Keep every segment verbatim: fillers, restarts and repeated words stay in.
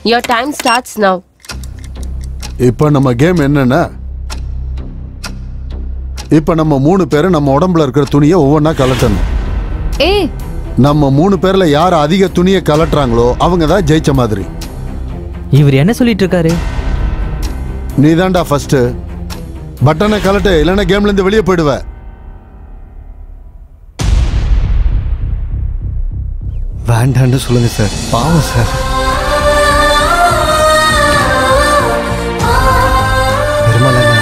Your time starts now. இப்போ நம்ம game என்னன்னா, இப்போ நம்ம மூணு பேரும் நம்ம உடம்புல இருக்கிற துணியை ஒவ்வொன்றா கலட்டணும். ஏய், நம்ம மூணு பேர்ல யார் அதிக துணியை கலட்டுறாங்களோ அவங்க தான் ஜெயிச்ச மாதிரி. இவர் என்ன சொல்லிட்டு இருக்காரு? நீ தான்டா ஃபர்ஸ்ட். பட்டனை கலட்டு, இல்லைன்னா கேம்ல இருந்து வெளியே போயிடுவ. வேண்டான்னு சொல்லுங்க சார், பாவம் சார். பெருமாள் அண்ணா,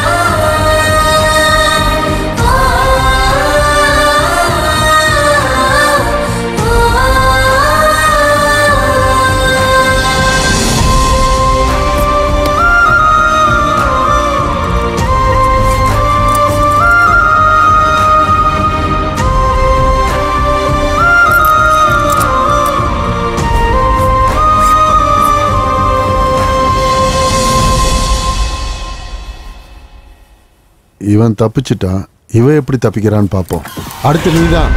இவன் தப்பிச்சிட்டான், இவன் எப்படி தப்பிக்கிறான்னு பார்ப்போம். அடுத்து நீதான்.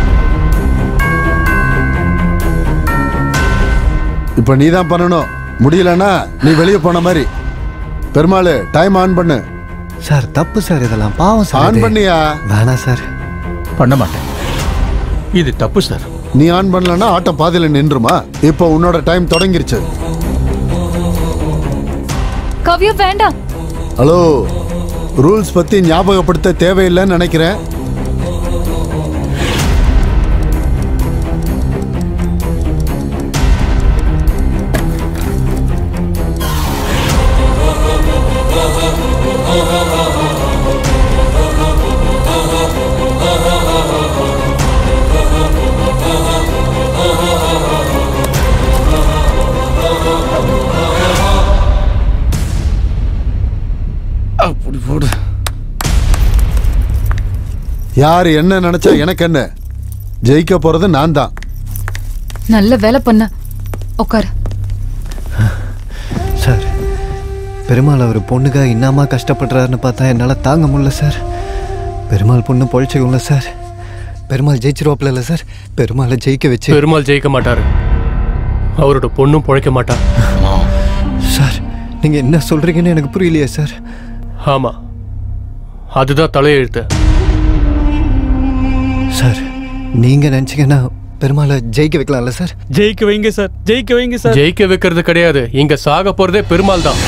இப்ப நீதான் பண்ணணும். முடியலன்னா நீ வெளியே போன மாதிரி. பெருமாள், டைம் ஆன் பண்ணு. சார் தப்பு சார், இதெல்லாம் பாவம் சார். ஆன் பண்ணியா? வேணாம் சார். பண்ண மாட்டேன், இது தப்பு சார். நீ ஆன் பண்ணலன்னா ஆட்டம் பாதியில நின்றுமா? இப்போ உன்னோட டைம் தொடங்கிருச்சு. கவ்யா வேண்டாம். ஹலோ, ரூல்ஸ் பத்தி ஞாபகப்படுத்த தேவையில்லைன்னு நினைக்கிறேன். அப்படி போடு. யார் என்ன நினைச்சா எனக்கு என்ன? ஜெயிக்க போறது நான் தான். நல்ல வேலை பண்ண. உட்காரு. சார், பெருமாள் அவர் பொண்ணுக்காக இன்னமா கஷ்டப்படுறாருன்னு பார்த்தா என்னால் தாங்க முடியல சார். பெருமாள் பொண்ணு பொழைச்சிக்கும்ல சார். பெருமாள் ஜெயிச்சிருவாப்ல இல்லை சார். பெருமாளை ஜெயிக்க வச்சு. பெருமாள் ஜெயிக்க மாட்டாரு, அவரோட பொண்ணும் பொழைக்க மாட்டார். சார், நீங்கள் என்ன சொல்கிறீங்கன்னு எனக்கு புரியலையே சார். ஆமா, அதுதான் தலையெழுத்து. சார், நீங்க நினைச்சீங்கன்னா பெருமாளை ஜெயிக்க வைக்கலாம்ல சார்? ஜெயிக்க வைங்க சார், ஜெயிக்க வைங்க சார். ஜெயிக்க வைக்கிறது கிடையாது, இங்க சாக போறதே பெருமாள் தான்.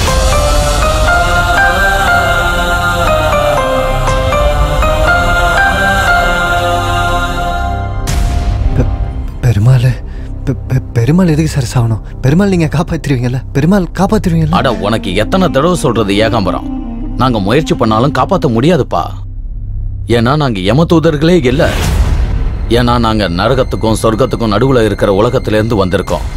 பெருமாள் பெருமாள் எதுக்கு சார் சாகணும்? பெருமாள் நீங்க காப்பாத்திருவீங்கல்ல? பெருமாள் காப்பாத்திருவீங்கல்ல? அட, உனக்கு எத்தனை தடவை சொல்றது ஏகாம்பரம்? நாங்க முயற்சி பண்ணாலும் காப்பாற்ற முடியாதுப்பா. ஏன்னா நாங்க யம தூதர்களே இல்ல. ஏன்னா நாங்க நரகத்துக்கும் சொர்க்கத்துக்கும் நடுவுல இருக்கிற உலகத்துல இருந்து வந்திருக்கோம்.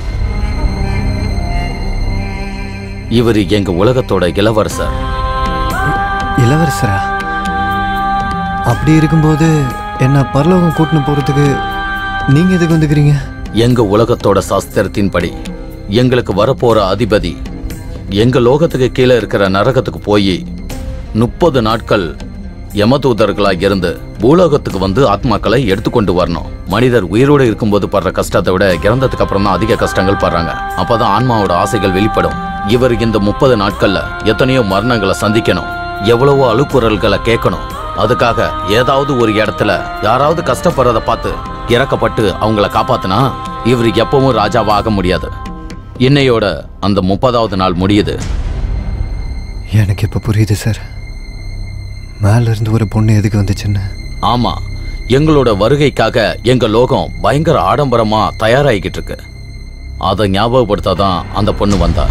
இவர் எங்க உலகத்தோட இளவரசர். இளவரசரா? அப்படி இருக்கும்போது என்ன பரலோகம் கூட்டின்னு போறதுக்கு நீங்க எதுக்கு வந்துக்கிறீங்க? எங்க உலகத்தோட சாஸ்திரத்தின்படி எங்களுக்கு வரப்போற அதிபதி எங்க லோகத்துக்கு கீழே இருக்கிற நரகத்துக்கு போய் முப்பது நாட்கள் யமதூதர்களாக இருந்து பூலோகத்துக்கு வந்து ஆத்மாக்களை எடுத்துக்கொண்டு வரணும். மனிதர் உயிரோடு இருக்கும்போது படுற கஷ்டத்தை விட இறந்ததுக்கு அப்புறம் தான் அதிக கஷ்டங்கள் படுறாங்க. அப்பதான் ஆன்மாவோட ஆசைகள் வெளிப்படும். இவர் இந்த முப்பது நாட்கள்ல எத்தனையோ மரணங்களை சந்திக்கணும், எவ்வளவோ அழுக்குறல்களை கேட்கணும். அதுக்காக ஏதாவது ஒரு இடத்துல யாராவது கஷ்டப்படுறத பார்த்து இறக்கப்பட்டு அவங்கள காப்பாத்தினா இவர் எப்பவும் ராஜாவாக முடியாது. இன்னையோட அந்த முப்பதாவது நாள் முடியுது. எனக்கு இப்ப புரியுது சார், மேல இருந்து ஒரு பொண்ணு எதுக்கு வந்துச்சுன்னு. ஆமா, எங்களோட வருகைக்காக எங்க லோகம் பயங்கர ஆடம்பரமா தயாராகிக்கிட்டு இருக்கு. அதை ஞாபகப்படுத்தாதான் அந்த பொண்ணு வந்தா.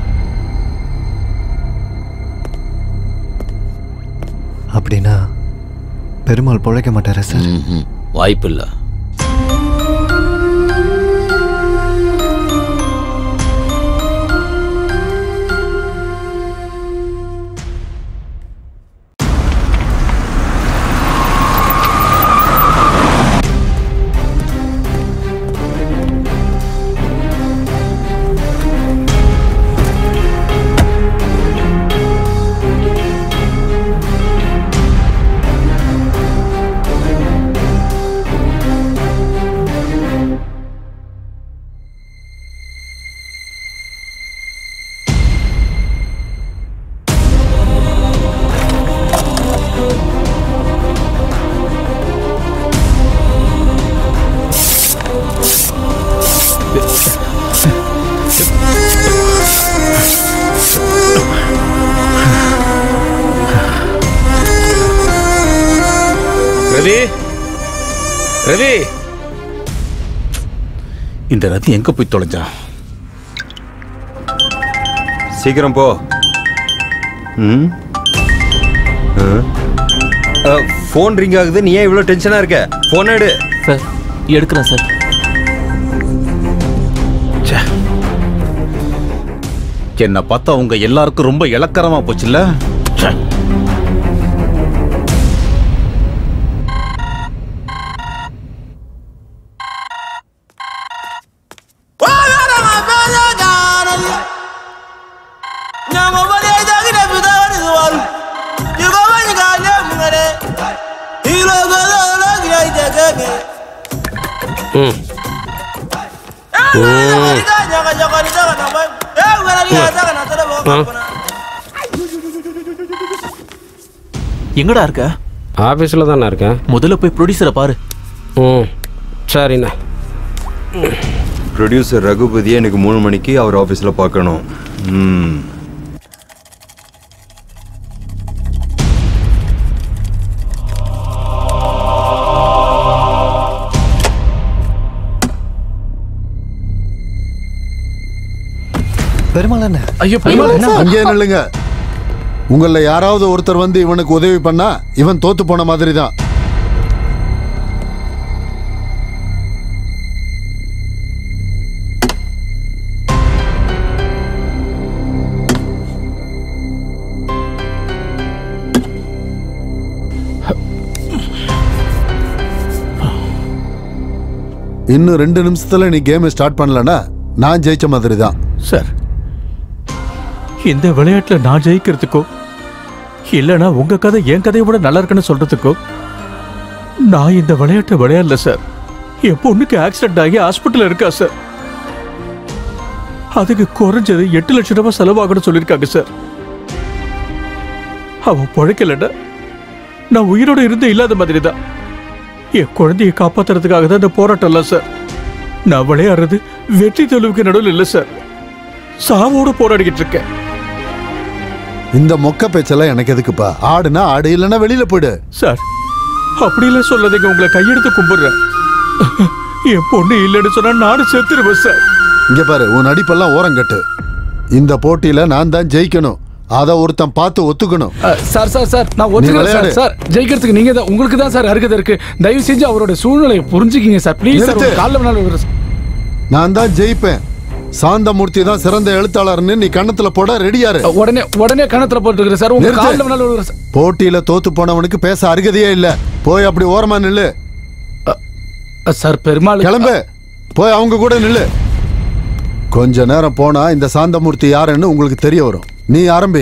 அப்படின்னா பெருமாள் பொழைக்க மாட்டாரா சார்? வாய்ப்பு இல்லை. ரவி, இந்த ரத்தி எங்க போய் தொலைஞ்சா? சீக்கிரம் போ. ம் ஃபோன் ரிங் ஆகுது. நீ ஏன் இவ்வளோ டென்ஷனாக இருக்க? ஃபோன் எடு. சார் எடுக்கிறேன் சார். என்ன பார்த்தா உங்க எல்லாருக்கும் ரொம்ப இலக்கரமா போச்சுல்ல? எங்கடா இருக்க? ஆஃபீஸில் தானே இருக்கேன். முதல்ல போய் ப்ரொடியூசரை பாரு. ம் சரிண்ணா. ப்ரொடியூசர் ரகுபதியை எனக்கு மூணு மணிக்கு அவர் ஆஃபீஸில் பார்க்கணும். ம் பெருமாள் என்ன? ஐயோ அங்கே நில்லுங்க. உங்கள யாராவது ஒருத்தர் வந்து இவனுக்கு உதவி பண்ணா இவன் தோத்து போன மாதிரி தான். இன்னும் ரெண்டு நிமிஷத்துல நீ கேம் ஸ்டார்ட் பண்ணலனா நான் ஜெயிச்ச மாதிரி தான். சார், இந்த விளையாட்டுல நான் ஜெயிக்கிறதுக்கோ இல்லனா உங்க கதை என் கதையை விட நல்லா இருக்குன்னு சொல்றதுக்கோ நான் இந்த விளையாட்டை விளையாடல சார். என் பொண்ணுக்கு ஆக்சிடென்ட் ஆகி ஹாஸ்பிட்டல் இருக்கா சார். அதுக்கு குறைஞ்சது எட்டு லட்சம் ரூபாய் செலவாகணும்னு சொல்லியிருக்காங்க சார். அவன் பிழைக்கலன்னா நான் உயிரோட இருந்து இல்லாத மாதிரி தான். என் குழந்தையை காப்பாத்துறதுக்காக தான் இந்த போராட்டம் இல்லை சார். நான் விளையாடுறது வெற்றி தோல்விக்கு நடுவில் இல்லை சார், சாவோட போராடிக்கிட்டு இருக்கேன். இந்த மொக்க பேச்செல்லாம் எனக்கு எதுக்குப்பா? ஆடுனா ஆடு, இல்லைன்னா வெளியில போயிடு. சார் அப்படிலாம் சொல்லாதீங்க, உங்களை கையெடுத்து கும்பிடுறேன். என் பொண்ணு இல்லைன்னு சொன்னா நானும் செத்துருவேன் சார். இங்க பாரு, உன் நடிப்பெல்லாம் ஓரங்கட்டு. இந்த போட்டியில நான் தான் ஜெயிக்கணும். அத ஒருத்தன் பார்த்து ஒத்துக்கணும். சார் சார் சார் நான் ஒத்துக்கிறேன் சார். சார் ஜெயிக்கிறதுக்கு நீங்க தான், உங்களுக்கு தான் சார் அருகதை இருக்கு. தயவு செஞ்சு அவரோட சூழ்நிலையை புரிஞ்சுக்கிங்க சார் ப்ளீஸ் சார். காலைல வேணாலும் நான் தான் ஜெயிப்பேன். சாந்தமூர்த்தி தான் சிறந்த எழுத்தாளர்னு நீ கண்ணத்துல போட ரெடியாரு. உடனே உடனே கண்ணத்துல போட்டுக்கிறேன் சார். உங்க காலைல வேணாலும் போட்டியில தோத்து போனவனுக்கு பேச அருகதையே இல்ல. போய் அப்படி ஓரமா நில்லு. சார் பெருமாள் கிளம்பு, போய் அவங்க கூட நில்லு. கொஞ்ச நேரம் போனா இந்த சாந்தமூர்த்தி யாருன்னு உங்களுக்கு தெரிய வரும். நீ ஆரம்பி.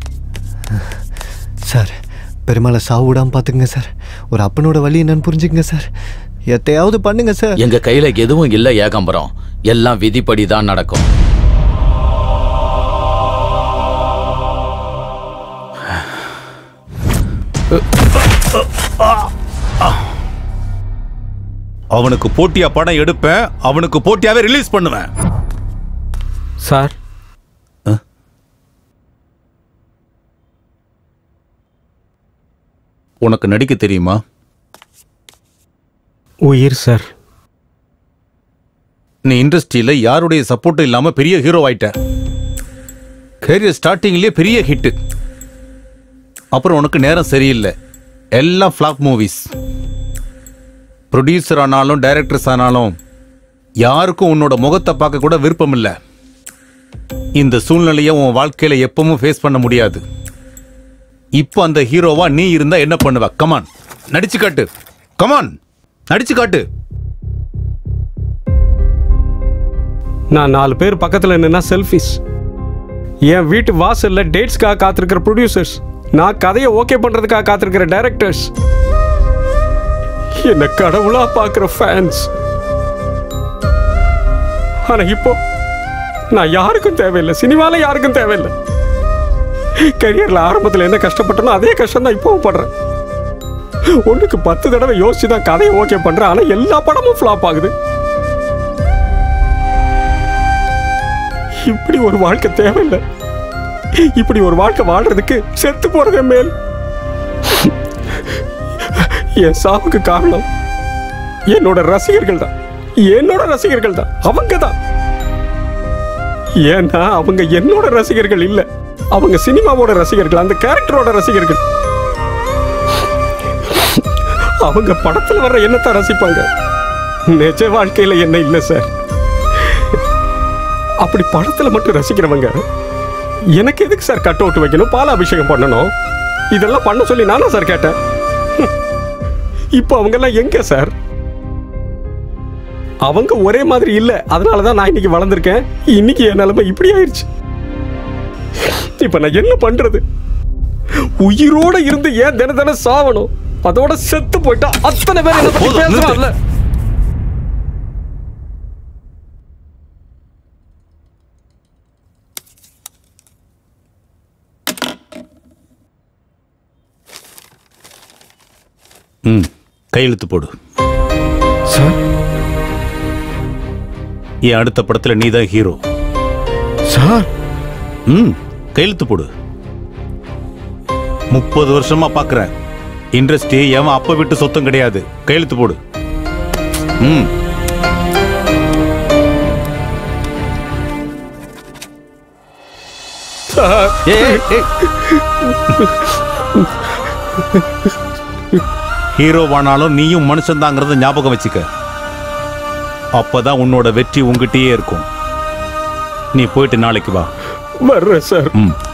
சார் பெருமாளை சாவு விடாம பாத்துங்க சார். ஒரு அப்பனோட வழி என்னன்னு புரிஞ்சுக்கங்க சார். எத்தையாவது பண்ணுங்க சார். எங்க கையில எதுவும் இல்ல ஏகாம்பரம், எல்லாம் விதிப்படி தான் நடக்கும். அவனுக்கு போட்டியா படம் எடுப்பேன், அவனுக்கு போட்டியாவே ரிலீஸ் பண்ணுவேன். சார் உனக்கு நடிக்க தெரியுமா? உயிர் சார். நீ இண்டஸ்ட்ரியில யாருடைய சப்போர்ட்டும் இல்லாம பெரிய ஹீரோ ஆயிட்ட. கேரியர் ஸ்டார்டிங்லயே பெரிய ஹிட். அப்புறம் உனக்கு நேரம் சரியில்லை, எல்லாம் ஃபிளாப் மூவிஸ். ப்ரொடியூசர் ஆனாலும் டைரக்டர்ஸ் ஆனாலும் யாருக்கும் உன்னோட முகத்தை பார்க்க கூட விருப்பம் இல்லை. இந்த சூழ்நிலையை உன் வாழ்க்கையில எப்பவும் ஃபேஸ் பண்ண முடியாது. இப்போ அந்த ஹீரோவா நீ இருந்தா என்ன பண்ணுவ? கமான் நடிச்சு காட்டு. கமான் நடிச்சு காட்டு. நான் நாலு பேர் பக்கத்தில் நின்னா செல்ஃபிஸ். என் வீட்டு வாசல்ல டேட்ஸ்க்காக காத்திருக்கிற ப்ரொடியூசர்ஸ், நான் கதையை ஓகே பண்றதுக்காக காத்திருக்கிற டைரக்டர்ஸ், என்ன கடவுளா பார்க்குற ஃபேன்ஸ். ஆனா இப்போ நான் யாருக்கும் தேவையில்லை, சினிமால யாருக்கும் தேவையில்லை. கரியர்ல ஆரம்பத்தில் என்ன கஷ்டப்பட்டனோ அதே கஷ்டம் தான் இப்பவும் படுறேன். ஒண்ணுக்கு பத்து தடவை யோசிச்சு தான் கதையை ஓகே பண்றேன், ஆனா எல்லா படமும் ஃபிளாப் ஆகுது. இப்படி ஒரு வாழ்க்கை தேவையில்லை. இப்படி ஒரு வாழ்க்கை வாழ்றதுக்கு செத்து போறதே மேல். என் சாவுக்கு காரணம் என்னோட ரசிகர்கள் தான், என்னோட ரசிகர்கள் தான், அவங்க தான். ஏன்னா அவங்க என்னோட ரசிகர்கள் இல்ல, அவங்க சினிமாவோட ரசிகர்கள், அந்த கேரக்டரோட ரசிகர்கள். அவங்க படத்துல வர்ற என்னத்தான் ரசிப்பாங்க, நிஜ வாழ்க்கையில என்ன இல்ல சார். அப்படி படத்துல மட்டும் ரசிக்கிறவங்க எனக்கு எதுக்கு சார் கட் அவுட் வைக்கணும், பால அபிஷேகம் பண்ணணும், இதெல்லாம் பண்ண சொல்லி நானா சார் கேட்டேன். இப்போ அவங்க எல்லாம் எங்க சார்? அவங்க ஒரே மாதிரி இல்ல, அதனாலதான் நான் இன்னைக்கு வளர்ந்திருக்கேன். இன்னைக்கு என் நிலைமை இப்படி ஆயிடுச்சு. இப்ப நான் என்ன பண்றது? உயிரோட இருந்து ஏன் தின தினம் சாவணும்? அதோட செத்து போயிட்டா அத்தனை பேர் என்ன பத்தி பேசுவாங்கல்ல. ம், கையெழுத்து போடு சார். என் அடுத்த படத்துல நீதான் ஹீரோ சார். ம், கையெழுத்து போடு. முப்பது வருஷமா பாக்குறேன், இண்டஸ்ட்ரி எவன் அப்ப விட்டு சொத்தம் கிடையாது. கையெழுத்து போடு. ம். ஹீரோவானாலும் நீயும் மனுஷன் தாங்கிறத ஞாபகம் வச்சுக்க. அப்பதான் உன்னோட வெற்றி உங்ககிட்டயே இருக்கும். நீ போயிட்டு நாளைக்கு வா. வர்றேன் சார். ம்.